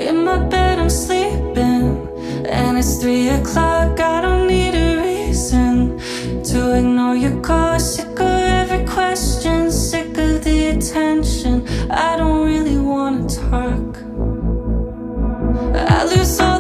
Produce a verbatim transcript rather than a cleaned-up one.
In my bed I'm sleeping, and it's three o'clock. I don't need a reason to ignore your call. Sick of every question, sick of the attention. I don't really wanna talk. I lose all